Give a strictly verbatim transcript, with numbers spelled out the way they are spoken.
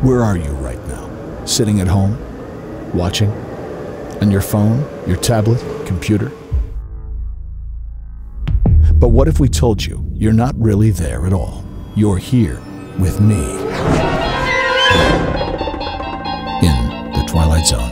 Where are you right now? Sitting at home? Watching? On your phone? Your tablet? Computer? But what if we told you you're not really there at all? You're here with me in the Twilight Zone.